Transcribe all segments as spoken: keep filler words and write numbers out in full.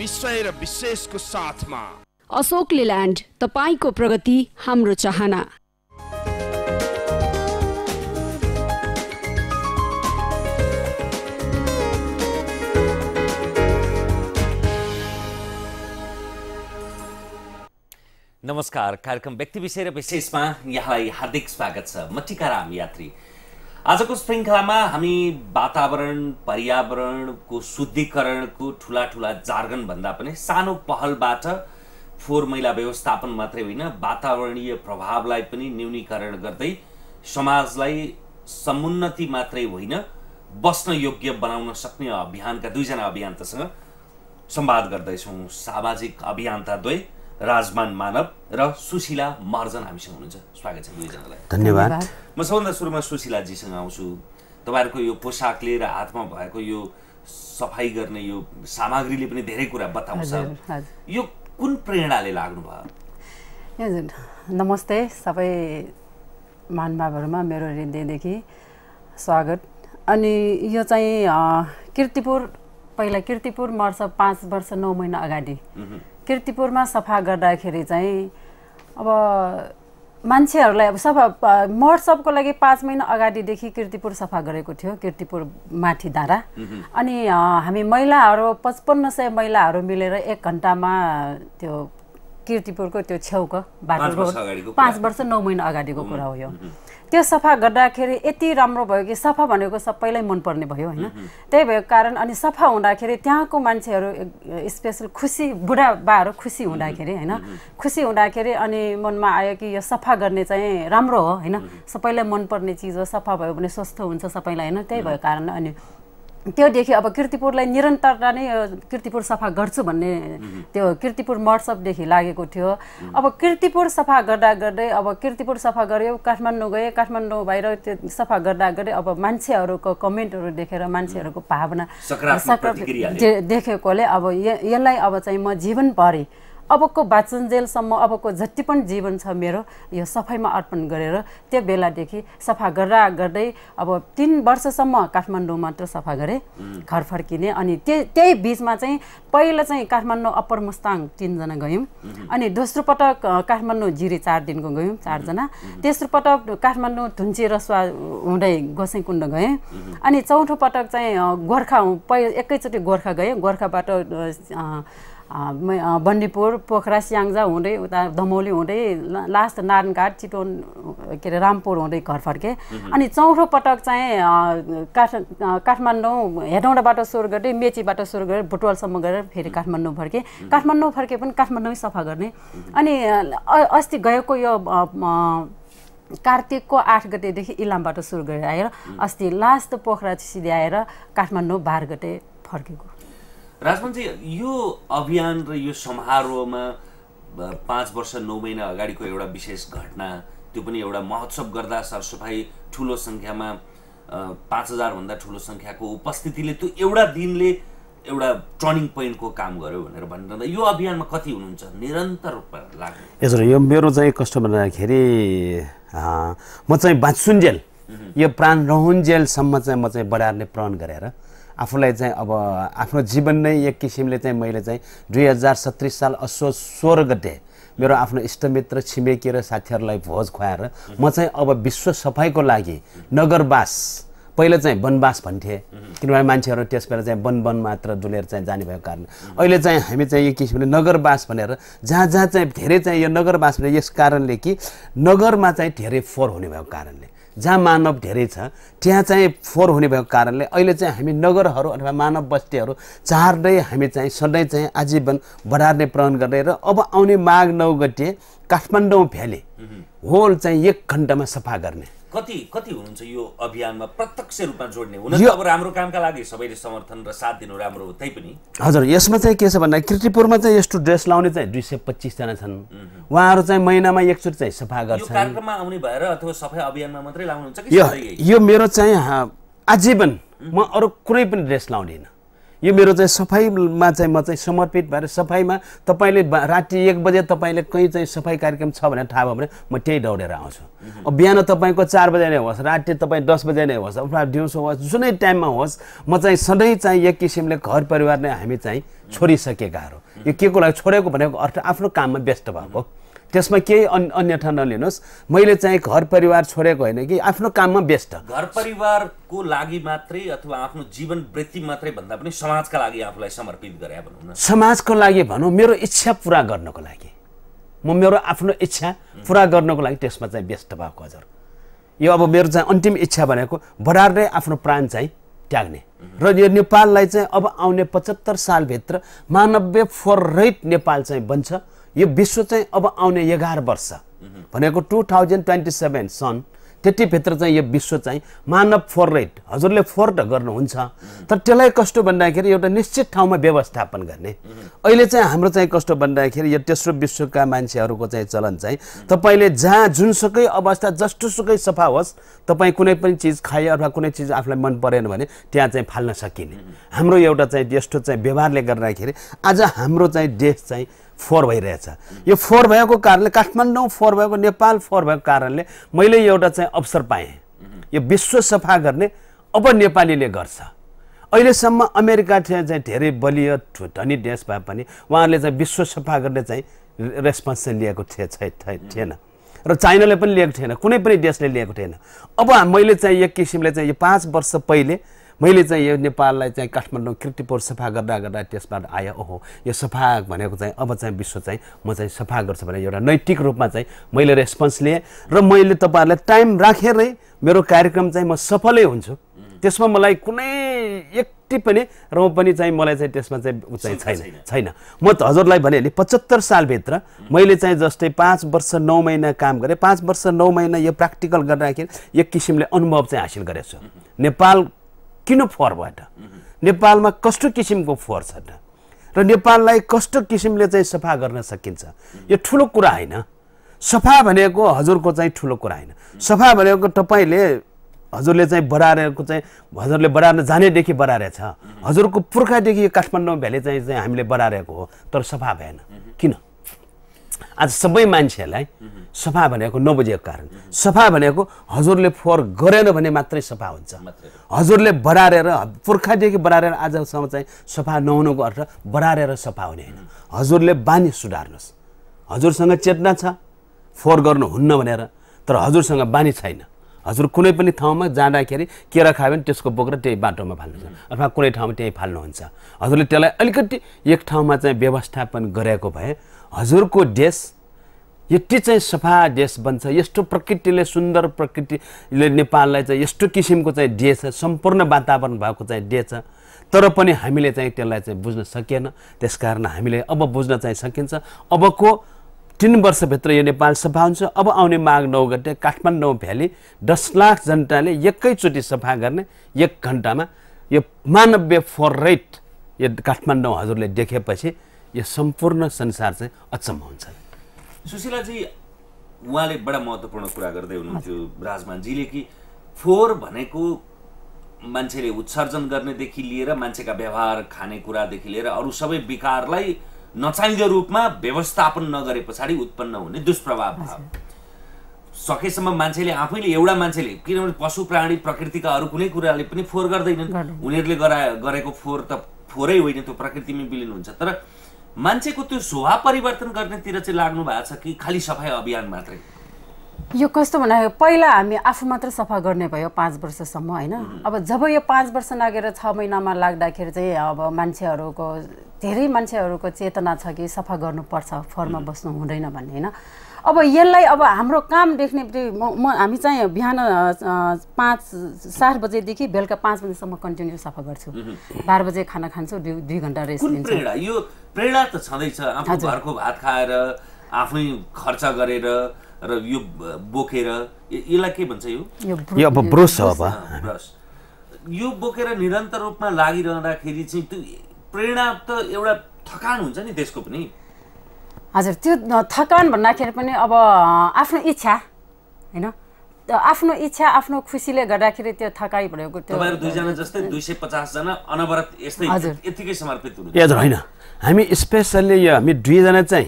विषय र विशेषको साथमा अशोक लेल्यान्ड, तपाईको प्रगति हाम्रो चाहना। नमस्कार, कार्यक्रम व्यक्ति विषय र विशेषमा यहाँलाई हार्दिक स्वागत छ। म टिकाराम यात्री। आजको श्रृङ्खलामा हामी वातावरण पर्यावरणको शुद्धिकरणको ठुला ठुला जार्गन भन्दा पनि सानो पहलबाट फोहोर मैला व्यवस्थापन मात्रै होइन, वातावरणीय प्रभावलाई पनि न्यूनीकरण गर्दै समाजलाई समुन्नति मात्रै होइन बस्न योग्य बनाउन सक्ने अभियानका दुईजना अभियन्तासँग संवाद गर्दैछौँ। सामाजिक अभियन्ता द्वय राजमान मानव र सुशीला महर्जन हामीसँग हुनुहुन्छ। स्वागत छ दुईजनालाई। धन्यवाद। म सबभन्दा सुरुमा सुशीलाजीसँग आउँछु। तपाईँहरूको यो पोसाकले र हातमा भएको यो सफाई गर्ने यो सामग्रीले पनि धेरै कुरा बताउँछ। यो कुन प्रेरणाले लाग्नु भयो? हजुर, नमस्ते सबै महानुभावहरूमा मेरो हृदयदेखि स्वागत। अनि यो चाहिँ किर्तिपुर, पहिला किर्तिपुर मर्छ पाँच वर्ष नौ महिना अगाडि किर्तिपुरमा सफा गर्दाखेरि चाहिँ अब मान्छेहरूलाई अब सफा महोत्सवको लागि पाँच महिना अगाडिदेखि किर्तिपुर सफा गरेको थियो, किर्तिपुर माथि धारा। अनि हामी महिलाहरू पचपन्न सय महिलाहरू मिलेर एक घन्टामा त्यो किर्तिपुरको त्यो छेउको बाटो पाँच वर्ष नौ महिना अगाडिको कुरा हो यो। त्यो सफा गर्दाखेरि यति राम्रो भयो कि सफा भनेको सबैलाई मनपर्ने भयो होइन। त्यही भएको कारण अनि सफा हुँदाखेरि त्यहाँको मान्छेहरू स्पेसल खुसी, बुढाबाहरू खुसी हुँदाखेरि होइन, खुसी हुँदाखेरि अनि मनमा आयो कि यो सफा गर्ने चाहिँ राम्रो हो होइन, सबैलाई मनपर्ने चिज हो, सफा भयो भने स्वस्थ हुन्छ सबैलाई होइन। त्यही भएको कारण अनि त्योदेखि अब किर्तिपुरलाई निरन्तरता नै किर्तिपुर सफा गर्छु भन्ने त्यो किर्तिपुर महोत्सवदेखि लागेको थियो। अब किर्तिपुर सफा गर्दा गर्दै अब किर्तिपुर सफा गऱ्यो, काठमाडौँ गएँ, काठमाडौँ बाहिर त्यो सफा गर्दा गर्दै अब मान्छेहरूको कमेन्टहरू देखेर मान्छेहरूको भावना देखेकोले अब यसलाई अब चाहिँ म जीवनभरि अबको बाँचुन्जेलसम्म अबको जति पनि जीवन छ मेरो यो सफाइमा अर्पण गरेर त्यो बेलादेखि सफा गर्दा गर्दै अब तीन वर्षसम्म काठमाडौँ मात्र सफा गरेँ, घर फर्किने। अनि त्यही त्यही बिचमा चाहिँ पहिला चाहिँ काठमाडौँ अप्पर मुस्ताङ तिनजना गयौँ, अनि दोस्रो पटक काठमाडौँ जिरी चार दिनको गयौँ चारजना, तेस्रो पटक काठमाडौँ धुन्चे रसुवा हुँदै गोसाइँकुण्ड गएँ, अनि चौथो पटक चाहिँ गोर्खा पहि एकैचोटि गोर्खा गएँ, गोर्खाबाट बन्डीपुर पोखरा स्याङ्जा हुँदै उता दमौली हुँदै लास्ट नारायणघाट चितवन के अरे रामपुर हुँदै घर फर्केँ। अनि चौथो पटक चाहिँ काठ काठमाडौँ हेटौँडाबाट सुरु गर्दै मेचीबाट सुरु गरेर बुटवलसम्म गएर फेरि काठमाडौँ फर्केँ। काठमाडौँ फर्के पनि काठमाडौँ सफा गर्ने। अनि अस्ति गएको यो कार्तिकको आठ गतेदेखि इलामबाट सुरु गरेर आएर अस्ति लास्ट पोखरा सिधै आएर काठमाडौँ बाह्र गते फर्केको। राजमनजी, यो अभियान र यो समारोहमा पाँच वर्ष नौ महिना अगाडिको एउटा विशेष घटना, त्यो पनि एउटा महोत्सव गर्दा सरसफाइ ठुलो सङ्ख्यामा पाँच हजारभन्दा ठुलो सङ्ख्याको उपस्थितिले त्यो एउटा दिनले एउटा टर्निङ पोइन्टको काम गर्यो भनेर भनिरहँदा यो अभियानमा कति हुनुहुन्छ निरन्तर रूपमा लाग्ने? हजुर, यो मेरो चाहिँ कस्तो भन्दाखेरि म चाहिँ बाँचुन्जेल यो प्राण रहन्जेलसम्म चाहिँ म चाहिँ बढार्ने प्रण गरेर आफूलाई चाहिँ अब आफ्नो जीवन नै एक किसिमले चाहिँ मैले चाहिँ दुई हजार सत्तरी साल असोज सोह्र गते मेरो आफ्नो इष्टमित्र छिमेकी र साथीहरूलाई भोज खुवाएर म चाहिँ अब विश्व सफाइको लागि नगरवास, पहिला चाहिँ वनवास भन्थे किनभने मान्छेहरू त्यस बेला चाहिँ वन वन मात्र डुलेर चाहिँ जाने भएको कारण अहिले चाहिँ हामी चाहिँ एक किसिमले नगरवास भनेर जहाँ जहाँ चाहिँ धेरै चाहिँ यो नगरवास भने यस कारणले कि नगरमा चाहिँ धेरै फोहोर हुने भएको कारणले, जहाँ मानव धेरै छ त्यहाँ चाहिँ फोहोर हुने भएको कारणले अहिले चाहिँ हामी नगरहरू अथवा मानव बस्तीहरू चार्दै हामी चाहिँ सधैँ चाहिँ आजीवन बढार्ने प्रण गर्ने र अब आउने माघ नौ गते काठमाडौँ भ्याली होल चाहिँ एक घन्टामा सफा गर्ने। कति कति हुनुहुन्छ यो अभियानमा प्रत्यक्ष रूपमा जोड्ने? हुन त अब राम्रो कामका लागि सबैले समर्थन र साथ दिनु राम्रो हो, त्यही पनि हजुर यसमा चाहिँ के छ भन्दा किर्तिपुरमा चाहिँ यस्तो ड्रेस लाउने चाहिँ दुई सय पच्चिसजना छन्। उहाँहरू चाहिँ महिनामा एकचोटि चाहिँ सफा गर्छन्। यो कार्यक्रममा आउने भएर अथवा सफाइ अभियानमा मात्रै लाउनुहुन्छ कि यो यो मेरो चाहिँ आजीवन म अरू कुनै पनि ड्रेस लाउँदिनँ। यो मेरो चाहिँ सफाइमा चाहिँ म चाहिँ समर्पित भएर सफाइमा तपाईँले राति एक बजे तपाईँले कहीँ चाहिँ सफाइ कार्यक्रम छ भनेर थाहा भयो भने म त्यही दौडेर आउँछु। अब बिहान तपाईँको चार बजे नै होस्, राति तपाईँ दस बजे नै होस्, अथवा दिउँसो होस्, जुनै टाइममा होस्, म चाहिँ सधैँ चाहिँ एक किसिमले घर परिवार नै हामी चाहिँ छोडिसकेकाहरू। यो के को लागि छोडेको भनेको अर्थ आफ्नो काममा व्यस्त भएको, त्यसमा केही अन्यथा नलिनुहोस्। मैले चाहिँ घर परिवार छोडेको होइन कि आफ्नो काममा व्यस्त। घर परिवारको लागि मात्रै अथवा आफ्नो जीवन वृत्ति मात्रै भन्दा पनि समाजका लागि आफूलाई समर्पित गरे भनौँ न। समाजको लागि भनौँ, मेरो इच्छा पुरा गर्नको लागि, म मेरो आफ्नो इच्छा पुरा गर्नको लागि त्यसमा चाहिँ व्यस्त भएको हजुर। यो अब मेरो चाहिँ अन्तिम इच्छा भनेको बराबरै आफ्नो प्राण चाहिँ त्याग्ने र यो नेपाललाई चाहिँ अब आउने पचहत्तर सालभित्र मानवीय फोर रहित नेपाल चाहिँ बन्छ। यो विश्व चाहिँ अब आउने एघार वर्ष भनेको टु थाउजन्ड ट्वेन्टी सेभेन सन त्यतिभित्र चाहिँ यो विश्व चाहिँ मानव फोर रहित, हजुरले फोर त गर्नुहुन्छ, तर त्यसलाई कस्तो भन्दाखेरि एउटा निश्चित ठाउँमा व्यवस्थापन गर्ने। अहिले चाहिँ हाम्रो चाहिँ कस्तो भन्दाखेरि यो तेस्रो विश्वका मान्छेहरूको चाहिँ चलन चाहिँ तपाईँले जहाँ जुनसुकै अवस्था जस्तोसुकै सफा होस्, तपाईँ कुनै पनि चिज खाए अथवा कुनै चिज आफूलाई मन परेन भने त्यहाँ चाहिँ फाल्न सकिने। हाम्रो एउटा चाहिँ यस्तो चाहिँ व्यवहारले गर्दाखेरि आज हाम्रो चाहिँ देश चाहिँ फोहोर भइरहेछ। यो फोहोर भएको कारणले, काठमाडौँ फोहोर भएको, नेपाल फोहोर भएको कारणले मैले एउटा चाहिँ अवसर पाएँ यो विश्व सफा गर्ने। अब नेपालीले गर्छ। अहिलेसम्म अमेरिका चाहिँ धेरै बलियो धनी देश भए पनि उहाँहरूले चाहिँ विश्व सफा गर्ने चाहिँ रेस्पोन्स लिएको थिएन र चाइनाले पनि लिएको थिएन, कुनै पनि देशले लिएको थिएन। अब मैले चाहिँ एक किसिमले चाहिँ यो पाँच वर्ष पहिले मैले चाहिँ यो नेपाललाई चाहिँ काठमाडौँ कीर्तिपुर सफा गर्दा गर्दा त्यसबाट आयो, ओहो यो सफा भनेको चाहिँ अब चाहिँ विश्व चाहिँ म चाहिँ सफा गर्छु भने एउटा नैतिक रूपमा चाहिँ मैले रेस्पोन्स लिएँ र मैले तपाईँहरूलाई टाइम राखेरै मेरो कार्यक्रम चाहिँ म सफलै हुन्छु। त्यसमा मलाई कुनै एकटी पनि र पनि चाहिँ मलाई चाहिँ त्यसमा चाहिँ उ चाहिँ छैन छैन म त हजुरलाई भने नि पचहत्तर सालभित्र मैले चाहिँ जस्तै पाँच वर्ष नौ महिना काम गरेँ। पाँच वर्ष नौ महिना यो प्र्याक्टिकल गर्दाखेरि एक किसिमले अनुभव चाहिँ हासिल गरेको छु। नेपाल किन फोहोर भयो त, नेपालमा कस्तो किसिमको फोहोर छ त, र नेपाललाई कस्तो किसिमले चाहिँ सफा गर्न सकिन्छ। यो ठुलो कुरा होइन। सफा भनेको हजुरको चाहिँ ठुलो कुरा होइन। सफा भनेको तपाईँले हजुरले चाहिँ बढारेको चाहिँ हजुरले बढार्न जानेदेखि बढारेछ। हजुरको पुर्खादेखि यो काठमाडौँ भ्याली चाहिँ चाहिँ हामीले बढारेको हो, तर सफा भएन। किन? आज सबै मान्छेहरूलाई सफा भनेको नबुझेको कारण। सफा भनेको हजुरले फोहोर गरेन भने मात्रै सफा हुन्छ। हजुरले बढारेर पुर्खादेखि बढारेर आजसम्म चाहिँ सफा नहुनुको अर्थ बढारेर सफा हुने होइन। हजुरले बानी सुधार्नुहोस्। हजुरसँग चेतना छ फोहोर गर्नुहुन्न भनेर, तर हजुरसँग बानी छैन। हजुर कुनै पनि ठाउँमा जाँदाखेरि केरा खायो भने त्यसको बोकेर त्यही बाटोमा फाल्नुहुन्छ अथवा कुनै ठाउँमा त्यही फाल्नुहुन्छ। हजुरले त्यसलाई अलिकति एक ठाउँमा चाहिँ व्यवस्थापन गरेको भए हजुरको देश यति चाहिँ सफा देश बन्छ। यस्तो प्रकृतिले, सुन्दर प्रकृतिले नेपाललाई चाहिँ यस्तो किसिमको चाहिँ देश छ, सम्पूर्ण वातावरण भएको चाहिँ देश छ, तर पनि हामीले चाहिँ त्यसलाई चाहिँ बुझ्न सकिएन। त्यसकारण हामीले अब बुझ्न चाहिँ सकिन्छ। अबको तीन वर्षभित्र यो नेपाल सफा हुन्छ। अब आउने माघ नौ गते काठमाडौँ भ्याली दस लाख जनताले एकैचोटि सफा गर्ने एक घन्टामा यो मानवीय फोहोर रहित यो काठमाडौँ हजुरले देखेपछि यो सम्पूर्ण संसार चाहिँ अचम्म हुन्छ। सुशीलाजी, उहाँले बडा महत्त्वपूर्ण कुरा गर्दै हुनुहुन्थ्यो राजमानजीले कि फोहोर भनेको मान्छेले उत्सर्जन गर्नेदेखि लिएर मान्छेका व्यवहार, खानेकुरादेखि लिएर अरू सबै विकारलाई नचाहिँदो रूपमा व्यवस्थापन नगरे पछाडि उत्पन्न हुने दुष्प्रभाव भयो। सकेसम्म मान्छेले आफैले एउटा मान्छेले, किनभने पशु प्राणी प्रकृतिका अरू कुनै कुराले पनि फोहोर गर्दैनन्, उनीहरूले गरा गरेको फोहोर त फोहोरै होइन, त्यो प्रकृतिमै विलिन हुन्छ। तर मान्छेको त्यो स्वभाव परिवर्तन गर्नेतिर चाहिँ लाग्नु भएको छ कि खालि सफाइ अभियान मात्रै? यो कस्तो भन्दा पहिला हामी आफू मात्र सफा गर्ने भयो पाँच वर्षसम्म होइन। अब जब यो पाँच वर्ष लागेर छ महिनामा लाग्दाखेरि चाहिँ अब मान्छेहरूको धेरै मान्छेहरूको चेतना छ कि सफा गर्नुपर्छ, फोहोरमा बस्नु हुँदैन भन्ने होइन। अब यसलाई अब हाम्रो काम देख्ने म हामी चाहिँ बिहान पाँच सात बजेदेखि बेलुका पाँच बजेसम्म कन्टिन्यू सफा गर्छु। बाह्र बजे खाना खान्छु, दुई दुई घन्टा रेस्ट लिन्छु। यो प्रेरणा त छँदैछ, आफू घरको भात खाएर आफै खर्च गरेर र यो बोकेर, यसलाई के भन्छ यो? यो अब ब्रस हो। अब ब्रस यो बोकेर निरन्तर रूपमा लागिरहँदाखेरि चाहिँ त्यो प्रेरणा त एउटा थकान हुन्छ नि त्यसको पनि। हजुर, त्यो थकान भन्दाखेरि पनि अब आफ्नो इच्छा होइन, आफ्नो इच्छा आफ्नो खुसीले गर्दाखेरि त्यो थकाइ भनेको त्यो तपाईहरु दुईजना जस्तै दुई सय पचास जना अनवरत यस्तै यतिकै समर्पित हुनुहुन्छ। हजुर होइन, हामी स्पेसल्ली यो हामी दुईजना चाहिँ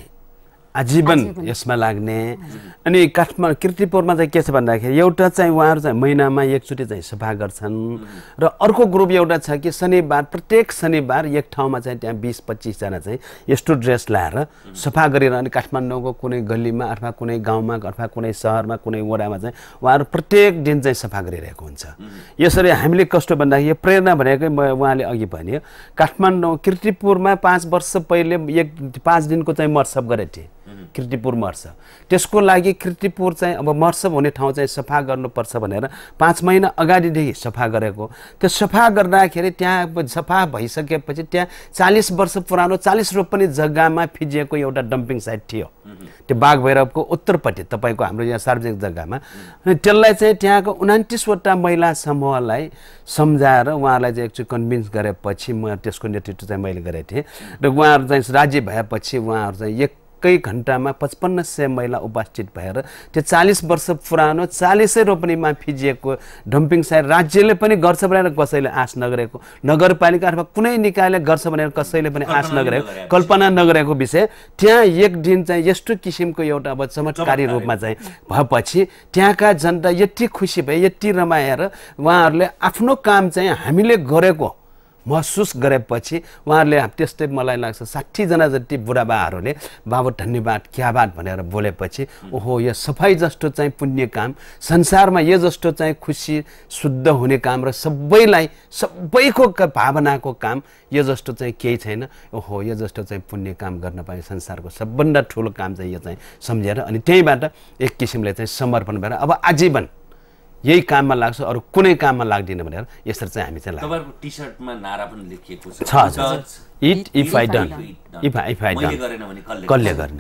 आजीवन यसमा लाग्ने। अनि काठमाडौँ किर्तिपुरमा चाहिँ के छ भन्दाखेरि एउटा चाहिँ उहाँहरू चाहिँ महिनामा एकचोटि चाहिँ सफा गर्छन् र अर्को ग्रुप एउटा छ कि शनिबार प्रत्येक शनिबार एक ठाउँमा चाहिँ त्यहाँ बिस पच्चिसजना चाहिँ यस्तो ड्रेस लाएर सफा गरेर अनि काठमाडौँको कुनै गल्लीमा अथवा कुनै गाउँमा अथवा कुनै सहरमा कुनै वडामा चाहिँ उहाँहरू प्रत्येक दिन चाहिँ सफा गरिरहेको हुन्छ। यसरी हामीले कस्तो भन्दाखेरि यो प्रेरणा भनेकै म उहाँले अघि भन्यो काठमाडौँ किर्तिपुरमा पाँच वर्ष पहिले एक पाँच दिनको चाहिँ मर्सप गरेको थिएँ किर्तिपुर मर्छ। त्यसको लागि किर्तिपुर चाहिँ अब मर्सप हुने ठाउँ चाहिँ सफा गर्नुपर्छ भनेर पाँच महिना अगाडिदेखि सफा गरेको। त्यो सफा गर्दाखेरि त्यहाँ सफा भइसकेपछि त्यहाँ चालिस वर्ष पुरानो चालिस रोपनी जग्गामा फिजिएको एउटा डम्पिङ साइट थियो त्यो बागभैरवको उत्तरपट्टि तपाईँको हाम्रो यहाँ सार्वजनिक जग्गामा। अनि त्यसलाई चाहिँ त्यहाँको उनान्तिसवटा महिला समूहलाई सम्झाएर उहाँहरूलाई चाहिँ एकचोटि कन्भिन्स गरेपछि म त्यसको नेतृत्व चाहिँ मैले गरेको थिएँ र उहाँहरू चाहिँ राज्य भएपछि उहाँहरू चाहिँ एक कै घण्टामा पचपन्न सय महिला उपस्थित भएर त्यो चालिस वर्ष पुरानो चालिसै रोपनीमा फिजिएको डम्पिङ साइट राज्यले पनि गर्छ भनेर कसैले आश नगरेको, नगरपालिका अथवा कुनै निकायले गर्छ भनेर कसैले पनि आश नगरेको, कल्पना नगरेको विषय त्यहाँ एक दिन चाहिँ यस्तो किसिमको एउटा अब चमत्कारी रूपमा चाहिँ भएपछि त्यहाँका जनता यति खुसी भए यति रमाएर उहाँहरूले आफ्नो काम चाहिँ हामीले गरेको महसुस गरेपछि उहाँहरूले त्यस्तै मलाई लाग्छ साठीजना जति बुढाबाहरूले बाबु धन्यवाद क्याबाद भनेर बोलेपछि ओहो यो सफाइ जस्तो चाहिँ पुण्य काम संसारमा यो जस्तो चाहिँ खुसी शुद्ध हुने काम र सबैलाई सबैको भावनाको काम यो जस्तो चाहिँ केही छैन। ओहो यो जस्तो चाहिँ पुण्य काम गर्न पाए संसारको सबभन्दा ठुलो काम चाहिँ यो चाहिँ सम्झेर अनि त्यहीबाट एक किसिमले चाहिँ समर्पण भएर अब आजीवन यही काममा लाग्छ अरू कुनै काममा लाग्दैन भनेर यसरी चाहिँ हामी चाहिँ लाग्छ। तपाईहरुको टी-शर्टमा नारा पनि लेखिएको छ छ it if I don't if if I don't मैले गरेन भने कसले कसले गर्ने।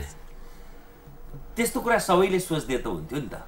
त्यस्तो कुरा सबैले सोच्दै त हुन्थ्यो नि त।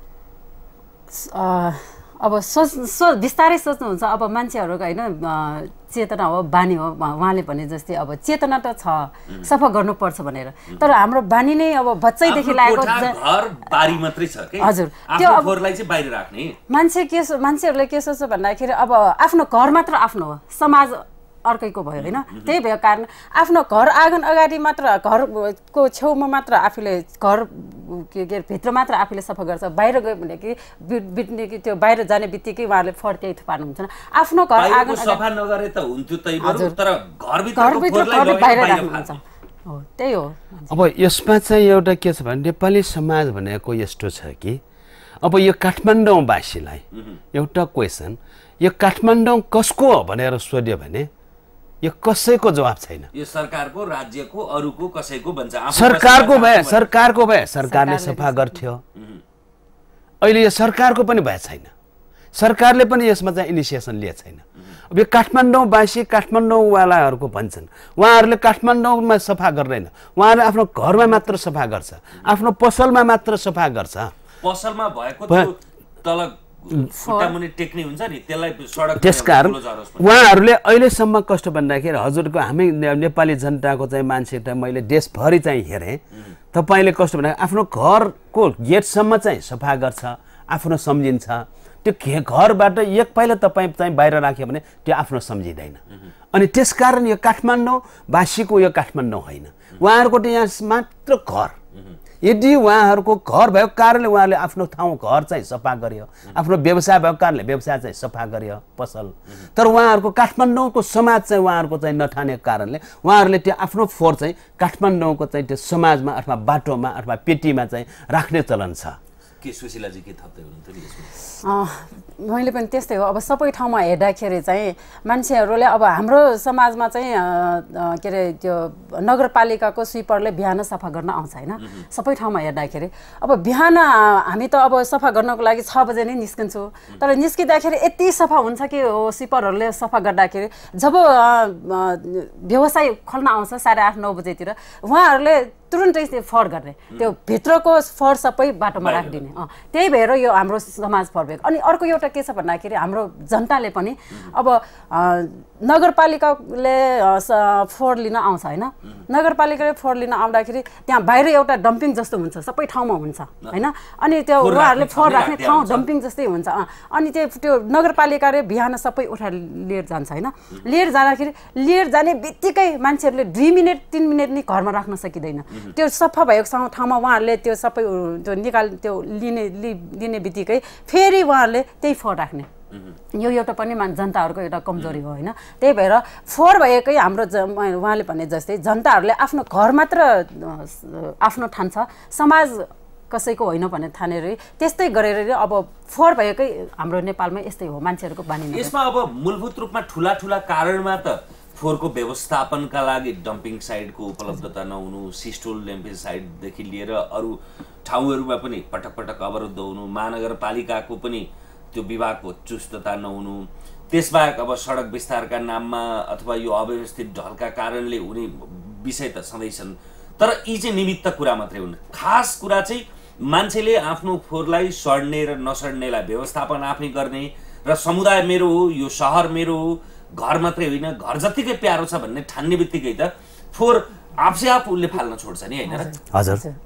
अब सोच सो बिस्तारै सोच्नुहुन्छ अब मान्छेहरूको होइन चेतना हो बानी हो उहाँले भने जस्तै अब चेतना त छ सफा गर्नुपर्छ भनेर तर हाम्रो बानी नै अब बच्चैदेखि लागेको घर बारी मात्रै छ के हजुर त्यो फोहोरलाई चाहिँ बाहिर राख्ने मान्छे के मान्छेहरूले के सोच्छ भन्दाखेरि अब आफ्नो घर मात्र आफ्नो हो समाज अर्कैको भयो होइन। त्यही भएको कारण आफ्नो घर आँगन अगाडि मात्र घरको छेउमा मात्र आफूले घर के के भित्र मात्र आफूले सफा गर्छ बाहिर गयो भने कि बित्ने कि त्यो बाहिर जाने बित्तिकै उहाँहरूले फर्कै थुपार्नु हुन्छ आफ्नो घर आँगन सफा नगरे त हुन्थ्यो तै बरु तर घरभित्रको फोहोरलाई बाहिर राख्नुहुन्छ हो त्यही हो। अब यसमा चाहिँ एउटा के छ भने नेपाली समाज भनेको यस्तो छ कि अब यो काठमाडौँवासीलाई एउटा क्वेसन यो काठमाडौँ कसको हो भनेर सोध्यो भने यो कसैको जवाब छैन। यो सरकारको राज्यको अरूको कसैको भन्छ सरकारको भए सरकारको भए सरकारले सफा गर्थ्यो अहिले यो सरकारको पनि भए छैन सरकारले पनि यसमा चाहिँ इनिसिएसन लिए छैन। अब यो काठमाडौँवासी काठमाडौँवालाहरूको भन्छन् उहाँहरूले काठमाडौँमा सफा गर्दैन उहाँहरूले आफ्नो घरमा मात्र सफा गर्छ आफ्नो पसलमा मात्र सफा गर्छ। पसलमा भएको त्यो तल खुट्टामुनि टेक्ने हुन्छ नि त्यसलाई सडक त्यसकारण उहाँहरूले अहिलेसम्म कस्तो भन्दाखेरि हजुरको हामी नेपाली जनताको चाहिँ मान्छे मैले देशभरि चाहिँ हेरेँ तपाईँले कस्तो भन्दा आफ्नो घरको गेटसम्म चाहिँ सफा गर्छ आफ्नो सम्झिन्छ त्यो घरबाट एक पाइला तपाईँ चाहिँ बाहिर राख्यो भने त्यो आफ्नो सम्झिँदैन। अनि त्यसकारण यो काठमाडौँवासीको यो काठमाडौँ होइन उहाँहरूको त यहाँ मात्र घर यदि उहाँहरूको घर भएको कारणले उहाँले आफ्नो ठाउँ घर चाहिँ सफा गर्यो आफ्नो व्यवसाय भएको कारणले व्यवसाय चाहिँ सफा गर्यो पसल तर उहाँहरूको काठमाडौँको समाज चाहिँ उहाँहरूको चाहिँ नठानेको कारणले उहाँहरूले त्यो आफ्नो फोहोर चाहिँ काठमाडौँको चाहिँ त्यो समाजमा अथवा बाटोमा अथवा पेटीमा चाहिँ राख्ने चलन छ। के सुशीलाजी के थप्दै हुनुहुन्थ्यो नि यसमा मैले पनि त्यस्तै हो अब सबै ठाउँमा हेर्दाखेरि चाहिँ मान्छेहरूले अब हाम्रो समाजमा चाहिँ के अरे त्यो नगरपालिकाको स्विपरले बिहान सफा गर्न आउँछ होइन सबै ठाउँमा हेर्दाखेरि अब बिहान हामी त अब सफा गर्नको लागि छ बजे नै निस्किन्छौँ तर निस्किँदाखेरि यति सफा हुन्छ कि हो स्विपरहरूले सफा गर्दाखेरि जब व्यवसाय खोल्न आउँछ साढे आठ नौ बजेतिर उहाँहरूले तुरुन्तै फोहोर गर्ने त्यो भित्रको फोहोर सबै बाटोमा राखिदिने अँ त्यही भएर यो हाम्रो समाज फर्केको। अनि अर्को एउटा के छ भन्दाखेरि हाम्रो जनताले पनि अब नगरपालिकाले फोहोर लिन आउँछ होइन नगरपालिकाले फोहोर लिन आउँदाखेरि त्यहाँ बाहिर एउटा डम्पिङ जस्तो हुन्छ सबै ठाउँमा हुन्छ होइन अनि त्यो उहाँहरूले फोहोर राख्ने ठाउँ डम्पिङ जस्तै हुन्छ अनि त्यो त्यो नगरपालिकाले बिहान सबै उठाएर लिएर जान्छ होइन लिएर जाँदाखेरि लिएर जाने बित्तिकै मान्छेहरूले दुई मिनट तिन मिनट नि घरमा राख्न सकिँदैन त्यो सफा भएको ठाउँमा उहाँहरूले त्यो सबै त्यो निकाल त्यो लिने लिने बित्तिकै फेरि उहाँहरूले त्यही फोहोर राख्ने यो एउटा पनि मान जनताहरूको एउटा कमजोरी हो होइन त्यही भएर फोहोर भएकै हाम्रो उहाँले भने जस्तै जनताहरूले आफ्नो घर मात्र आफ्नो ठान्छ समाज कसैको होइन भनेर ठानेर त्यस्तै गरेर अब फोहोर भएकै हाम्रो नेपालमा यस्तै हो मान्छेहरूको बानी यसमा अब मूलभूत रूपमा ठुला ठुला कारणमा त फोहोरको व्यवस्थापनका लागि डम्पिङ साइटको उपलब्धता नहुनु सिस्टोल ल्याम्पिङ साइटदेखि लिएर अरू ठाउँहरूमा पनि पटक पटक अवरुद्ध हुनु महानगरपालिकाको पनि त्यो विभागको चुस्तता नहुनु त्यसबाहेक अब सडक विस्तारका नाममा अथवा यो अव्यवस्थित ढलका कारणले हुने विषय त सधैँ छन् तर यी चाहिँ निमित्त कुरा मात्रै हुन् खास कुरा चाहिँ मान्छेले आफ्नो फोहोरलाई सड्ने र नसड्नेलाई व्यवस्थापन आफै गर्ने र समुदाय मेरो हो यो सहर मेरो हो घर मात्रै होइन घर जतिकै प्यारो छ भन्ने ठान्ने बित्तिकै त फोहोर आफै आफ उसले फाल्न छोड्छ नि होइन र हजुर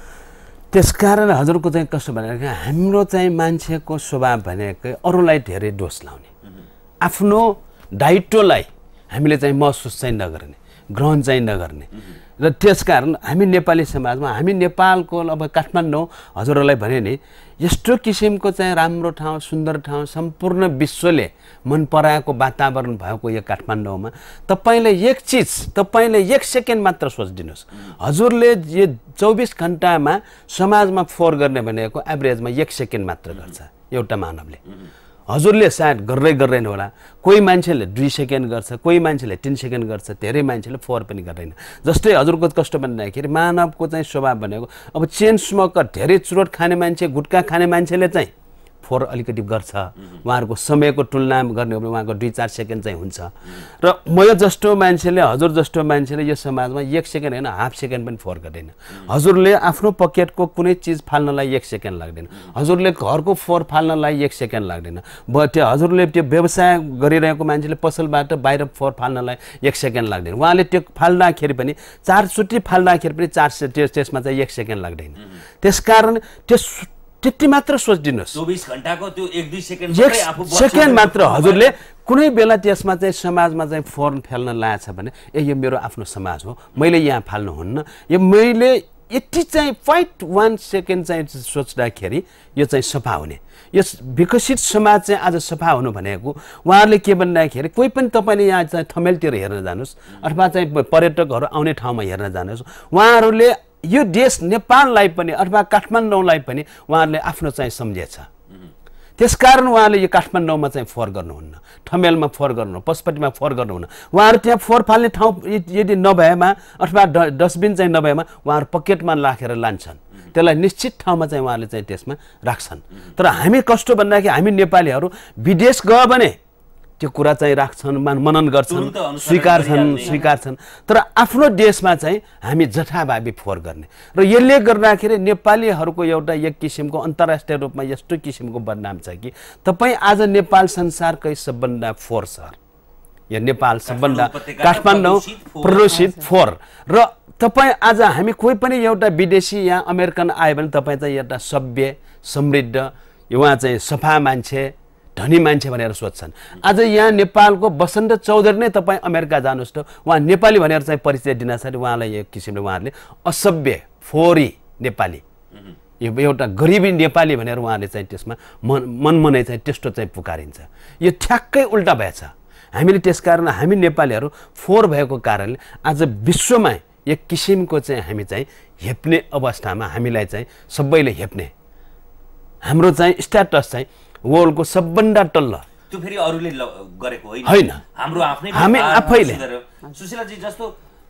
त्यसकारण हजुरको चाहिँ कस्तो भनेको हाम्रो चाहिँ मान्छेको स्वभाव भनेकै अरूलाई धेरै दोष लाउने आफ्नो दायित्वलाई हामीले चाहिँ महसुस चाहिँ नगर्ने ग्रहण चाहिँ नगर्ने र त्यसकारण हामी नेपाली समाजमा हामी नेपालको अब काठमाडौँ हजुरहरूलाई भने नि यस्तो किसिमको चाहिँ राम्रो ठाउँ सुन्दर ठाउँ सम्पूर्ण विश्वले मन पराएको वातावरण भएको यो काठमाडौँमा तपाईँले एक चिज तपाईँले एक सेकेन्ड मात्र सोचिदिनुहोस् हजुरले यो चौबिस घन्टामा समाजमा फोहोर गर्ने भनेको एभरेजमा एक सेकेन्ड मात्र गर्छ एउटा मानवले हजुरले सायद गर्दै गर्दैन होला कोही मान्छेले दुई सेकेन्ड गर्छ कोही मान्छेले तीन सेकेन्ड गर्छ धेरै मान्छेले फोहोर पनि गर्दैन जस्तै हजुरको कस्तो भन्दाखेरि मानवको चाहिँ स्वभाव भनेको अब चेन स्मोकर धेरै चुरोट खाने मान्छे गुटखा खाने मान्छेले चाहिँ फोहोर अलिकति गर्छ उहाँहरूको समयको तुलना गर्ने हो भने उहाँको दुई चार सेकेन्ड चाहिँ हुन्छ र म जस्तो मान्छेले हजुर जस्तो मान्छेले यो समाजमा एक सेकेन्ड होइन हाफ सेकेन्ड पनि फोहोर गर्दैन हजुरले आफ्नो पकेटको कुनै चिज फाल्नलाई एक सेकेन्ड लाग्दैन हजुरले घरको फोहोर फाल्नलाई एक सेकेन्ड लाग्दैन ब त्यो हजुरले त्यो व्यवसाय गरिरहेको मान्छेले पसलबाट बाहिर फोहोर फाल्नलाई एक सेकेन्ड लाग्दैन उहाँले त्यो फाल्दाखेरि पनि चारचोटि फाल्दाखेरि पनि चार त्यसमा चाहिँ एक सेकेन्ड लाग्दैन त्यसकारण त्यस त्यति मात्र सोचिदिनुहोस् चौबिस घण्टाको त्यो एक दुई सेकेन्ड एक सेकेन्ड मात्र हजुरले कुनै बेला त्यसमा चाहिँ समाजमा चाहिँ फोहोर फाल्न लागेछ भने ए यो मेरो आफ्नो समाज हो मैले यहाँ फाल्नुहुन्न यो मैले यति चाहिँ फाइट वान सेकेन्ड चाहिँ सोच्दाखेरि यो चाहिँ सफा हुने यस विकसित समाज चाहिँ आज सफा हुनु भनेको उहाँहरूले के भन्दाखेरि कोही पनि तपाईँले यहाँ चाहिँ थमेलतिर हेर्न जानुहोस् अथवा चाहिँ पर्यटकहरू आउने ठाउँमा हेर्न जानुहोस् उहाँहरूले यो देश नेपाललाई पनि अथवा काठमाडौँलाई पनि उहाँहरूले आफ्नो चाहिँ सम्झेछ त्यसकारण उहाँले यो काठमाडौँमा चाहिँ फोहोर गर्नुहुन्न ठमेलमा फोहोर गर्नु पशुपतिमा फोहोर गर्नुहुन्न उहाँहरू त्यहाँ फोहोर फाल्ने ठाउँ यदि नभएमा अथवा डस्टबिन चाहिँ नभएमा उहाँहरू पकेटमा राखेर लान्छन् त्यसलाई निश्चित ठाउँमा चाहिँ उहाँहरूले चाहिँ त्यसमा राख्छन् तर हामी कस्तो भन्दाखेरि हामी नेपालीहरू विदेश गयो भने त्यो कुरा चाहिँ राख्छन् मनन गर्छन् स्वीकार्छन् स्वीकार्छन् तर आफ्नो देशमा चाहिँ हामी जथाभावी फोहोर गर्ने र यसले गर्दाखेरि नेपालीहरूको एउटा एक किसिमको अन्तर्राष्ट्रिय रूपमा यस्तो किसिमको बदनाम छ कि तपाईँ आज नेपाल संसारकै सबभन्दा फोहोर सहर यो नेपाल सबभन्दा काठमाडौँ प्रदूषित फोहोर र तपाईँ आज हामी कोही पनि एउटा विदेशी यहाँ अमेरिकन आयो भने तपाईँ चाहिँ एउटा सभ्य समृद्ध उहाँ चाहिँ सफा मान्छे धनी मान्छे भनेर सोध्छन् आज यहाँ नेपालको वसन्त चौधरी नै तपाईँ अमेरिका जानुहोस् त उहाँ नेपाली भनेर चाहिँ परिचय दिनासाथ उहाँलाई एक किसिमले उहाँहरूले असभ्य फोहोरी नेपाली यो एउटा गरिबी नेपाली भनेर उहाँले चाहिँ त्यसमा मन मनमनै चाहिँ त्यस्तो चाहिँ पुकारिन्छ यो ठ्याक्कै उल्टा भएछ हामीले त्यसकारण हामी नेपालीहरू फोहोर भएको कारणले आज विश्वमा एक किसिमको चाहिँ हामी चाहिँ हेप्ने अवस्थामा हामीलाई चाहिँ सबैले हेप्ने हाम्रो चाहिँ स्ट्याटस चाहिँ वर्ल्डको सबभन्दा तल्लो त्यो फेरि अरूले गरेको होइन होइन हाम्रो आफ्नै हामी आफैले सुशीलाजी जस्तो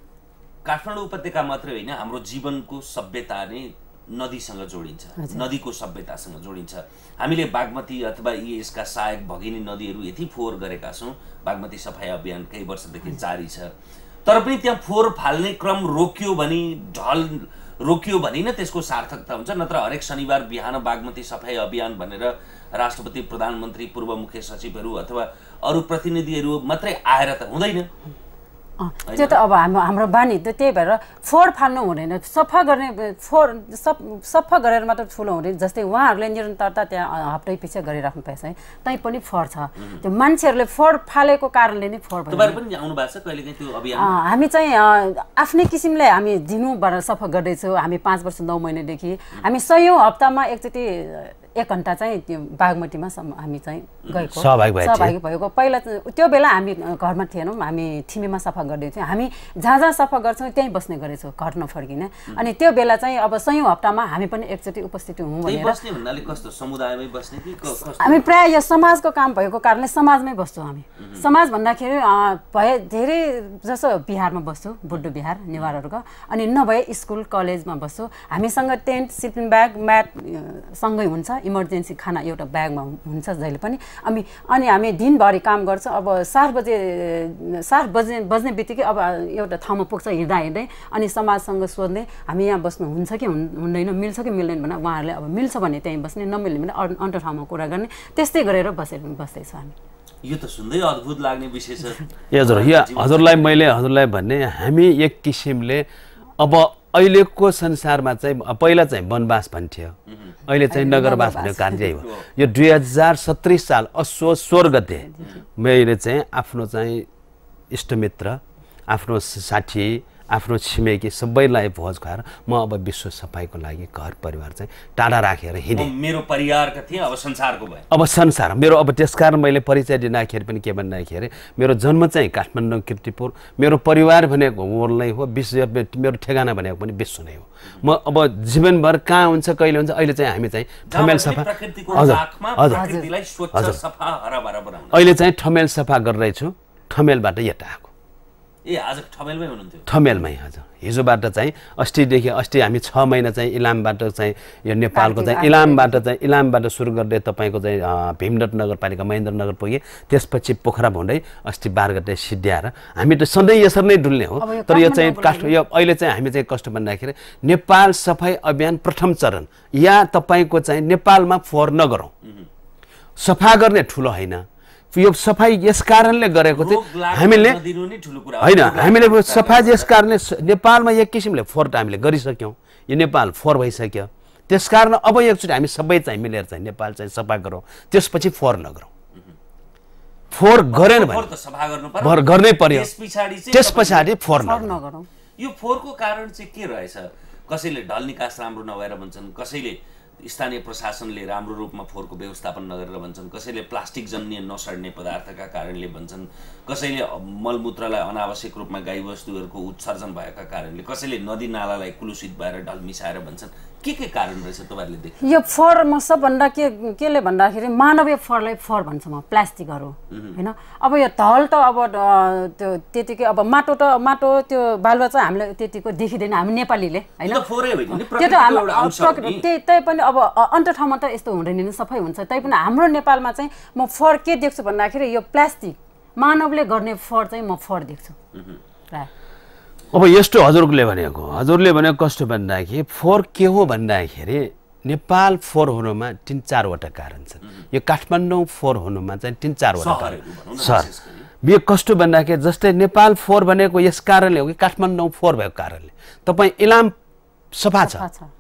काठमाडौँ उपत्यका मात्रै होइन हाम्रो जीवनको सभ्यता नै नदीसँग जोडिन्छ नदीको सभ्यतासँग जोडिन्छ हामीले बागमती अथवा यी यसका सहायक भगिनी नदीहरू यति फोहोर गरेका छौँ बागमती सफाई अभियान केही वर्षदेखि जारी छ तर पनि त्यहाँ फोहोर फाल्ने क्रम रोकियो भने ढल रोकियो भने न त्यसको सार्थकता हुन्छ नत्र हरेक शनिबार बिहान बागमती सफाई अभियान भनेर राष्ट्रपति प्रधानमन्त्री पूर्व मुख्य सचिवहरू अथवा अरू प्रतिनिधिहरू मात्रै आएर त हुँदैन। त्यो त अब हाम्रो हाम्रो बानी त त्यही भएर फोहोर फाल्नु हुँदैन, सफा गर्ने फोहोर सफ सफा गरेर मात्र ठुलो हुँदैन। जस्तै उहाँहरूले निरन्तरता त्यहाँ हप्तै पछि गरिराख्नु पाएछ है, तै पनि फोहोर छ। त्यो मान्छेहरूले फोहोर फालेको कारणले नै फोहोर भयो। तपाईहरु पनि आउनु भएको छ कहिलेकाहीँ त्यो अभियान? हामी चाहिँ आफ्नै किसिमले हामी दिनुबाट सफा गर्दैछौँ। हामी पाँच वर्ष नौ महिनादेखि हामी सयौँ हप्तामा एकचोटि एक घन्टा चाहिँ त्यो बागमतीमा हामी चाहिँ गएको सहभागी भएको। पहिला त्यो बेला हामी घरमा थिएनौँ, हामी थिमीमा सफा गर्दैथ्यौँ। हामी जहाँ जहाँ सफा गर्छौँ त्यहीँ बस्ने गरेछौँ, घर नफर्किन। अनि त्यो बेला चाहिँ अब सयौँ हप्तामा हामी पनि एकचोटि उपस्थित हुँ भनेर। बस्ने भन्नाले कस्तो समुदायमै बस्ने कि कस्तो? हामी प्रायः यो समाजको काम भएको कारणले समाजमै बस्छौँ हामी। समाज भन्दाखेरि भए धेरै जसो बिहारमा बस्छौँ, बुड्डो बिहार नेवारहरूको, अनि नभए स्कुल कलेजमा बस्छौँ। हामीसँग टेन्ट स्लिपिङ ब्याग म्याट सँगै हुन्छ, इमर्जेन्सी खाना एउटा ब्यागमा हुन्छ जहिले पनि। अनि अनि हामी दिनभरि काम गर्छौँ। अब सात बजे सात बजे बज्ने बित्तिकै अब एउटा ठाउँमा पुग्छ हिँड्दा हिँड्दै, अनि समाजसँग सोध्ने हामी यहाँ बस्नु हुन्छ कि हुँदैन, मिल्छ कि मिल्दैन भने उहाँहरूले अब मिल्छ भने त्यहीँ बस्ने, नमिल्ने भने अन्य ठाउँमा कुरा गर्ने। त्यस्तै गरेर बसेर बस्दैछौँ हामी। यो त सुन्दै अद्भुत लाग्ने विषय छ। ए हजुर, यहाँ हजुरलाई मैले हजुरलाई भन्ने हामी एक किसिमले अब अहिलेको संसारमा चाहिँ पहिला चाहिँ वनवास भन्थ्यो, अहिले चाहिँ नगरवास भन्ने कार्य हो। यो दुई हजार सत्तरी साल असोज सोह्र गते मैले चाहिँ आफ्नो चाहिँ इष्टमित्र, आफ्नो साथी, आफ्नो छिमेकी सबैलाई भोज खुवाएर म अब विश्व सफाइको लागि घर परिवार चाहिँ टाढा राखेर हिँडेँ। मेरो परिवारका थिएँ, अब संसारको भयो। अब संसार मेरो अब त्यसकारण मैले परिचय दिँदाखेरि पनि के भन्दाखेरि मेरो जन्म चाहिँ काठमाडौँ किर्तिपुर, मेरो परिवार भनेको वर्ल्ड नै हो, विश्व मेरो ठेगाना भनेको पनि विश्व नै हो। म अब जीवनभर कहाँ हुन्छ कहिले हुन्छ अहिले चाहिँ हामी चाहिँ ठमेल सफा हजुर हजुर अहिले चाहिँ ठमेल सफा गरिरहेछु, ठमेलबाट यता आएको। ए आज ठमेलमै हुनुहुन्थ्यो? ठमेलमै हजुर। हिजोबाट चाहिँ अस्तिदेखि अस्ति हामी छ महिना चाहिँ इलामबाट चाहिँ यो नेपालको चाहिँ इलामबाट चाहिँ इलामबाट सुरु गर्दै तपाईँको चाहिँ भीमडट नगरपालिका महेन्द्रनगर पुगेँ, त्यसपछि पोखरा भुँडै अस्ति बाह्र गते सिद्ध्याएर हामी त सधैँ यसरी नै डुल्ने हो। तर यो चाहिँ काठ यो अहिले चाहिँ हामी चाहिँ कस्तो भन्दाखेरि नेपाल सफाइ अभियान प्रथम चरण या तपाईँको चाहिँ नेपालमा फोहोर नगरौँ, सफा गर्ने ठुलो होइन। यो सफाई यस कारणले गरेको थियो हामीले होइन, हामीले सफा यस कारणले नेपालमा एक किसिमले फोहोर त हामीले गरिसक्यौँ, यो नेपाल फोहोर भइसक्यो। त्यस कारण अब एकचोटि हामी सबै चाहिँ मिलेर चाहिँ नेपाल चाहिँ सफा गरौँ, त्यसपछि फोहोर नगरौँ। फोहोर गरेन भने गर्नै पर्यो, त्यस पछाडि फोहोर नगरौँ। यो फोहोरको कारण चाहिँ के रहेछ? कसैले ढल निकास राम्रो नभएर भन्छन्, कसैले स्थानीय प्रशासनले राम्रो रूपमा फोहोरको व्यवस्थापन नगरेर भन्छन्, कसैले प्लास्टिक जन्य नसड्ने पदार्थका कारणले भन्छन्, कसैले मलमूत्रलाई अनावश्यक रूपमा गाईवस्तुहरूको उत्सर्जन भएका कारणले, कसैले नदी नालालाई कुलुषित भएर ढल मिसाएर भन्छन्। के के कारण रहेछ तपाईँहरूले देख्नु? यो फोहोर म सबभन्दा के केले भन्दाखेरि मानवीय फोहोरलाई फोहोर भन्छ म, प्लास्टिकहरू होइन। अब यो ढल त अब त्यो त्यतिकै अब माटो त माटो त्यो बालुवा चाहिँ हामीलाई त्यतिको देखिँदैन, हामी नेपालीले होइन, त्यो त हाम्रो त्यही त्यही पनि अब अन्य ठाउँमा त यस्तो हुँदैन नि, सफाइ हुन्छ। तै पनि हाम्रो नेपालमा चाहिँ म फोहोर के देख्छु भन्दाखेरि यो प्लास्टिक मानवले गर्ने फोहोर चाहिँ म फोहोर देख्छु प्रायः। अब यस्तो हजुरले भनेको हजुरले भनेको कस्तो भन्दाखेरि फोहोर के हो भन्दाखेरि नेपाल फोहोर हुनुमा तिन चारवटा कारण छन्। यो काठमाडौँ फोहोर हुनुमा चाहिँ तिन चारवटा कारण सर। यो कस्तो भन्दाखेरि जस्तै नेपाल फोहोर भनेको यस कारणले हो कि काठमाडौँ फोहोर भएको कारणले। तपाईँ इलाम सफा छ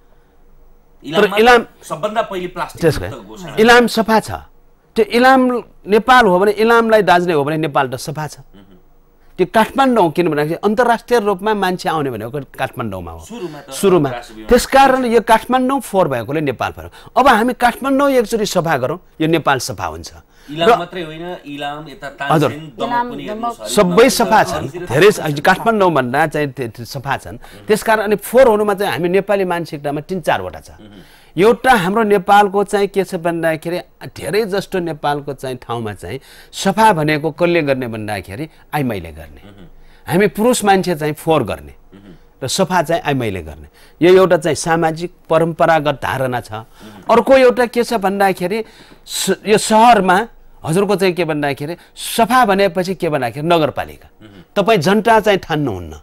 तर इलाम सबभन्दा पहिले प्लास्टिक इलाम सफा छ, त्यो इलाम नेपाल हो भने इलामलाई दाज्ने हो भने नेपाल त सफा छ। त्यो काठमाडौँ किन भन्दाखेरि अन्तर्राष्ट्रिय रूपमा मान्छे आउने भनेको काठमाडौँमा हो सुरुमा, त्यसकारण यो काठमाडौँ फोहोर भएकोले नेपाल फोहोर। अब हामी काठमाडौँ एकचोटि सफा गरौँ, यो नेपाल सफा हुन्छ। सबै सफा छन्, धेरै काठमाडौँ भन्दा चाहिँ सफा छन्। त्यसकारण अनि फोहोर हुनुमा चाहिँ हामी नेपाली मानसिकतामा तिन चारवटा छ। एउटा हाम्रो नेपालको चाहिँ के छ भन्दाखेरि धेरै जस्तो नेपालको चाहिँ ठाउँमा चाहिँ सफा भनेको कसले गर्ने भन्दाखेरि आइ मैले गर्ने, हामी पुरुष मान्छे चाहिँ फोहोर गर्ने र सफा चाहिँ आइ मैले गर्ने, यो एउटा चाहिँ सामाजिक परम्परागत धारणा छ। अर्को एउटा के छ भन्दाखेरि यो सहरमा हजुरको चाहिँ के भन्दाखेरि सफा भनेपछि के भन्दाखेरि नगरपालिका, तपाईँ जनता चाहिँ ठान्नुहुन्न,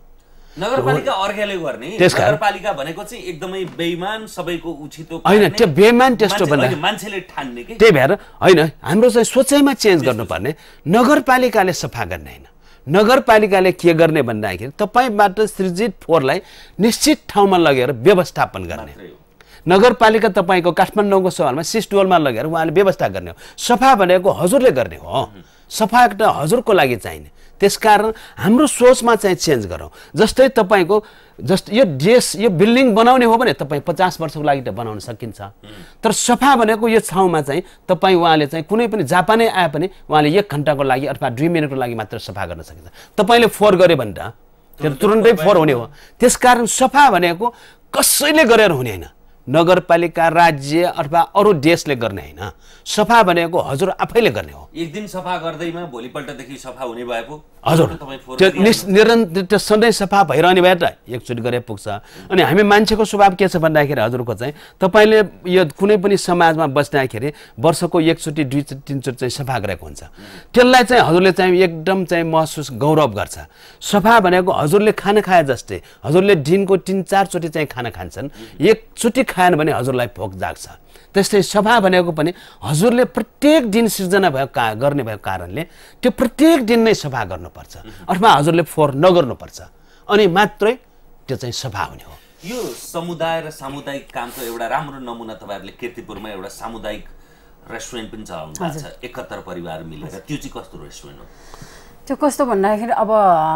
नगरपालिका अर्ग्याले गर्ने नगरपालिका भनेको चाहिँ एकदमै बेइमान सबैको उचितो हैन त्यो बेइमान त्यस्तो भन्दा मान्छेले ठान्ने के त्यही भएर हैन हाम्रो चाहिँ सोचाइमा चेन्ज गर्नुपर्ने नगरपालिकाले सफा गर्ने हैन नगरपालिकाले के गर्ने भन्दाखेरि तपाईबाट सृजित फोहोरलाई निश्चित ठाउँमा लगेर व्यवस्थापन गर्ने नगरपालिका तपाईको काठमाडौँको सहरमा सिस्टोलमा लगेर उहाँले व्यवस्था गर्ने हो सफा भनेको हजुरले गर्ने हो सफा त हजुरको लागि चाहिने त्यसकारण हाम्रो सोचमा चाहिँ चेन्ज गरौँ जस्तै तपाईको जस्ट यो देश यो बिल्डिङ बनाउने हो भने तपाईँ पचास वर्षको लागि त बनाउन सकिन्छ तर सफा भनेको यो ठाउँमा चाहिँ तपाईँ उहाँले चाहिँ कुनै पनि जापानै आए पनि उहाँले एक घन्टाको लागि अथवा दुई मिनटको लागि मात्र सफा गर्न सकिन्छ तपाईँले फोहोर गऱ्यो भने त त्यो तुरुन्तै फोहोर हुने हो त्यसकारण सफा भनेको कसैले गरेर हुने होइन नगरपालिका राज्य अथवा अरू देशले गर्ने हैन सफा भनेको हजुर आफैले गर्ने हो एक दिन सफा गर्दैमा भोलिपल्टदेखि सफा हुने भए पो हजुर त्यो निरन्तर त्यो सधैँ सफा भइरहने भए त एकचोटि गरे पुग्छ अनि हामी मान्छेको स्वभाव के छ भन्दाखेरि हजुरको चाहिँ तपाईले यो कुनै पनि समाजमा बस्दाखेरि वर्षको एकचोटि दुई तीनचोटि चाहिँ सफा गरेको हुन्छ त्यसलाई चाहिँ हजुरले चाहिँ एकदम चाहिँ महसुस गौरव गर्छ सफा भनेको हजुरले खाना खाए जस्तै हजुरले दिनको तीन चार चोटि चाहिँ खाना खान्छन् एकचोटि खाएन भने हजुरलाई भोक जाग्छ त्यस्तै सफा भनेको पनि हजुरले प्रत्येक दिन सिर्जना भएको का गर्ने भएको कारणले त्यो प्रत्येक दिन नै सफा गर्नुपर्छ अथवा हजुरले फोहोर नगर्नुपर्छ अनि मात्रै त्यो चाहिँ सफा हुने हो यो समुदाय र सामुदायिक कामको एउटा राम्रो नमुना तपाईहरुले कीर्तिपुरमा एउटा सामुदायिक रेस्टुरेन्ट पनि चलाउनु भएको छ एकहत्तर परिवार मिलेर त्यो चाहिँ कस्तो रेस्टुरेन्ट हो त्यो कस्तो भन्दाखेरि अब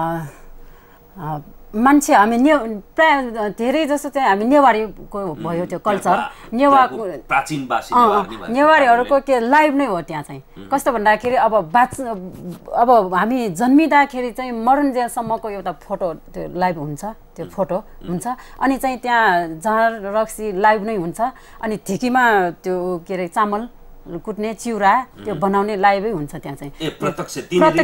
मान्छे हामी ने प्राय धेरै जसो चाहिँ हामी नेवारीको भयो त्यो कल्चर नेवारको प्राचीनवासी नेवारीहरूको के लाइभ नै हो त्यहाँ चाहिँ कस्तो भन्दाखेरि अब बाच अब हामी जन्मिँदाखेरि चाहिँ मरण जेलसम्मको एउटा फोटो त्यो लाइभ हुन्छ त्यो फोटो हुन्छ अनि चाहिँ त्यहाँ जाँड रक्सी लाइभ नै हुन्छ अनि ढिकीमा त्यो के अरे चामल कुट्ने चिउरा त्यो बनाउने लाइभै हुन्छ त्यहाँ चाहिँ प्रत्यक्ष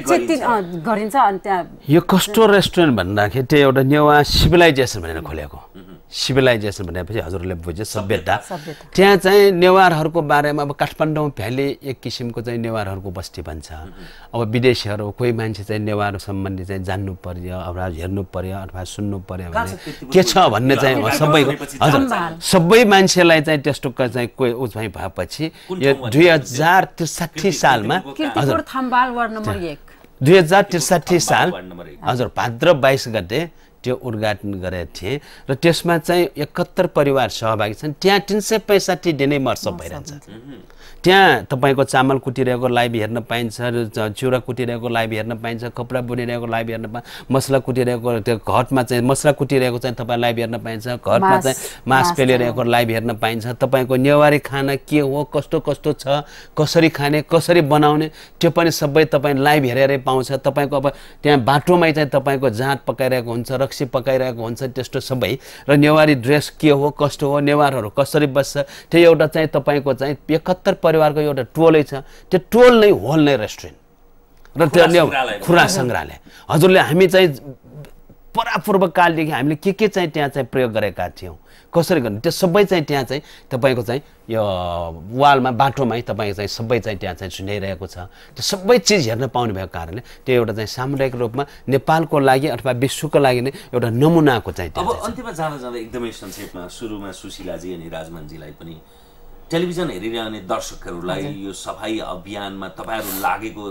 गरिन्छ अनि त्यहाँ यो कस्तो रेस्टुरेन्ट भन्दाखेरि त्यो एउटा नेवा सिभिलाइजेसन भनेर खोलेको सिभिलाइजेसन भनेपछि हजुरले बुझे सभ्यता त्यहाँ चाहिँ नेवारहरूको बारेमा अब काठमाडौँ भ्याली एक किसिमको चाहिँ नेवारहरूको बस्ती भन्छ अब विदेशीहरू कोही मान्छे चाहिँ नेवार सम्बन्धी चाहिँ जान्नु पर्यो अब हेर्नु पर्यो अथवा सुन्नु पर्यो भने के छ भन्ने चाहिँ सबैको हजुर सबै मान्छेलाई चाहिँ त्यस्तो चाहिँ कोही उ चाहिँ भएपछि यो दुई हजार त्रिसाठी सालमा हजुर थम्बाल वार्ड नम्बर एक दुई हजार त्रिसाठी साल हजुर भाद्र बाइस गते त्यो उद्घाटन गरेका थिए र त्यसमा चाहिँ एकहत्तर परिवार सहभागी छन् त्यहाँ तीन सय पैँसठी दिनै मर्सप भइरहन्छ त्यहाँ तपाईँको चामल कुटिरहेको लाइभ हेर्न पाइन्छ चिउरा कुटिरहेको लाइभ हेर्न पाइन्छ कपडा बुनिरहेको लाइभ हेर्न पाइन्छ मसला कुटिरहेको त्यो घटमा चाहिँ मसला कुटिरहेको चाहिँ तपाईँ लाइभ हेर्न पाइन्छ घरमा चाहिँ मास पेलिरहेको लाइभ हेर्न पाइन्छ तपाईँको नेवारी खाना के हो कस्तो कस्तो छ कसरी खाने कसरी बनाउने त्यो पनि सबै तपाईँ लाइभ हेरेरै पाउँछ तपाईँको अब त्यहाँ बाटोमै चाहिँ तपाईँको जाँड पकाइरहेको हुन्छ रक्सी पकाइरहेको हुन्छ त्यस्तो सबै र नेवारी ड्रेस के हो कस्तो हो नेवारहरू कसरी बस्छ त्यो एउटा चाहिँ तपाईँको चाहिँ एकहत्तर परिवारको एउटा टोलै छ त्यो टोल नै होल नै रेस्टुरेन्ट र त्यो खुरा सङ्ग्रहालय हजुरले हामी चाहिँ परापूर्व कालदेखि हामीले के के चाहिँ त्यहाँ चाहिँ प्रयोग गरेका थियौँ कसरी गर्ने त्यो सबै चाहिँ त्यहाँ चाहिँ तपाईँको चाहिँ यो वालमा बाटोमै तपाईँको चाहिँ सबै चाहिँ त्यहाँ चाहिँ सुनाइरहेको छ त्यो सबै चिज हेर्न पाउने भएको कारणले त्यो एउटा चाहिँ सामुदायिक रूपमा नेपालको लागि अथवा विश्वको लागि नै एउटा नमुनाको चाहिँ अब अन्त्यमा जाँदा जाँदा एकदमै संक्षेपमा सुरुमा सुशीलाजी अनि राजमानजीलाई पनि टेलिभिजन हेरिरहने दर्शकहरूलाई यो सफाई अभियानमा तपाईँहरू लागेको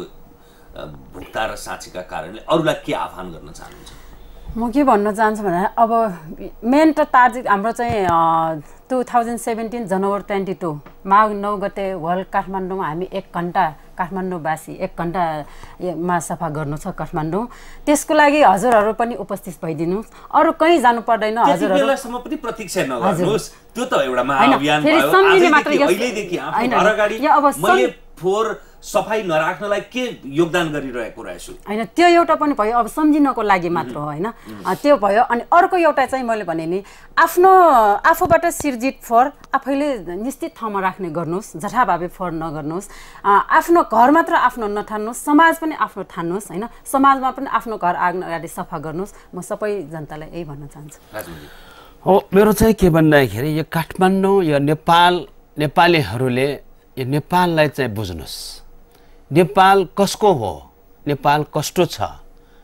भुक्ता र साँचीका कारणले अरूलाई के आह्वान गर्न चाहनुहुन्छ म के भन्न चाहन्छु भने अब मेन त टार्गेट हाम्रो चाहिँ two thousand seventeen January twenty two माघ नौ गते वर्ल्ड काठमाडौँमा हामी एक घन्टा काठमाडौँवासी एक घन्टामा सफा गर्नु छ काठमाडौँ त्यसको लागि हजुरहरू पनि उपस्थित भइदिनु अरू कहीँ जानु पर्दैन हजुरहरूसम्म पनि प्रतीक्षा नगर्नुहोस् त्यो त एउटा महाअभियान भयो अहिलेदेखि आफू घर अगाडि मैले फोहोर सफाई नराख्नलाई के योगदान गरिरहेको रहेछु हैन त्यो एउटा पनि भयो अब सम्झिनको लागि मात्र हो हैन त्यो भयो अनि अर्को एउटा चाहिँ मैले भने नि आफ्नो आफूबाट सिर्जित फोहोर आफैले निश्चित ठाउँमा राख्ने गर्नुहोस् जथाभावी फोहोर नगर्नुहोस् आफ्नो घर मात्र आफ्नो नठान्नुहोस् समाज पनि आफ्नो ठान्नुहोस् हैन समाजमा पनि आफ्नो घर आग्न अगाडि सफा गर्नुहोस् म सबै जनतालाई यही भन्न चाहन्छु हो मेरो चाहिँ के भन्दाखेरि यो काठमाडौँ यो नेपाल नेपालीहरूले यो नेपाललाई चाहिँ बुझ्नुहोस् नेपाल कसको हो नेपाल कस्तो छ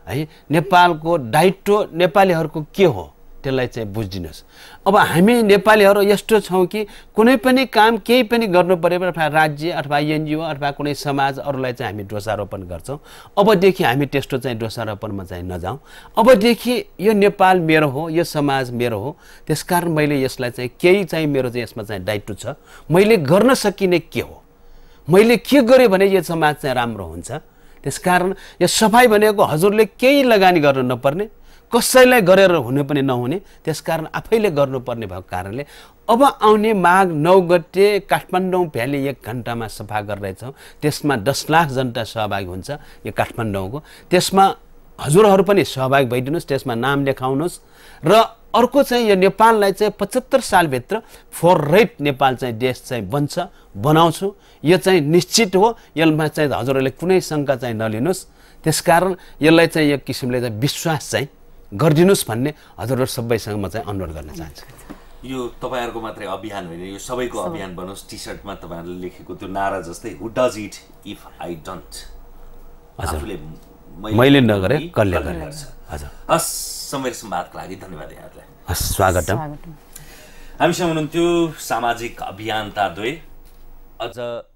है नेपालको दायित्व नेपालीहरूको के हो त्यसलाई चाहिँ बुझिदिनुहोस्। अब हामी नेपालीहरू यस्तो छौँ कि कुनै पनि काम केही पनि गर्नु पऱ्यो अथवा राज्य अथवा एनजिओ अथवा कुनै समाज अरूलाई चाहिँ हामी दोषारोपण गर्छौँ। अबदेखि हामी त्यस्तो चाहिँ दोषारोपणमा चाहिँ नजाउँ। अबदेखि यो नेपाल मेरो हो, यो समाज मेरो हो, त्यसकारण मैले यसलाई चाहिँ केही चाहिँ मेरो चाहिँ यसमा चाहिँ दायित्व छ। मैले गर्न सकिने के हो, मैले के गरेँ भने यो समाज चाहिँ राम्रो हुन्छ। त्यसकारण यो सफाइ भनेको हजुरले केही लगानी गर्नु नपर्ने, कसैलाई गरेर हुने पनि नहुने, त्यसकारण आफैले गर्नुपर्ने भएको कारणले अब आउने माघ नौ गते काठमाडौँ भ्याली एक घन्टामा सफा गरिरहेछौँ। त्यसमा दस लाख जनता सहभागी हुन्छ यो काठमाडौँको। त्यसमा हजुरहरू पनि सहभागी भइदिनुहोस्, त्यसमा नाम लेखाउनुहोस्। र अर्को चाहिँ यो नेपाललाई चाहिँ पचहत्तर सालभित्र फोर रेट नेपाल चाहिँ देश चाहिँ बन्छ, बनाउँछु, यो चाहिँ निश्चित हो। यसमा चाहिँ हजुरहरूले कुनै शङ्का चाहिँ नलिनुहोस्। त्यसकारण यसलाई चाहिँ एक किसिमले चाहिँ विश्वास चाहिँ गरिदिनुहोस् भन्ने हजुरहरू सबैसँग म चाहिँ अनुरोध गर्न चाहन्छु। यो तपाईँहरूको मात्रै अभियान होइन, यो सबैको अभियान बनोस्। टी सर्टमा तपाईँहरूले लेखेको त्यो नारा जस्तै who does it if I don't, आफूले मैले नगरे कसले गर्छ। हजुर, हस्, समय संवादको लागि धन्यवाद यहाँहरूलाई। हस्, स्वागतम। हामीसँग हुनुहुन्थ्यो सामाजिक अभियन्ता द्वय, अझ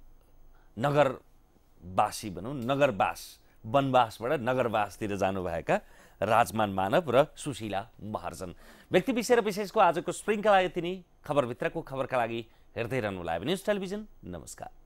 नगरवासी भनौँ, नगरवास वनवासबाट नगरवासतिर जानुभएका राजमान मानव र सुशीला महर्जन। व्यक्ति विषय र विशेषको आजको श्रृङ्खला यति नै। खबरभित्रको खबरका लागि हेर्दै रहनुहोला न्युज टेलिभिजन। नमस्कार।